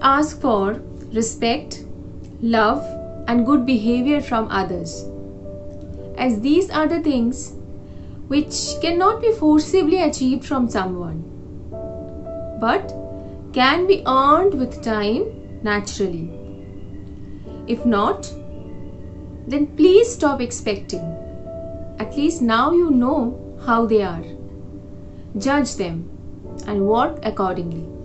ask for respect, love, and good behavior from others, as these are the things which cannot be forcibly achieved from someone, but can be earned with time naturally. If not, then please stop expecting. At least now you know how they are. Judge them and work accordingly.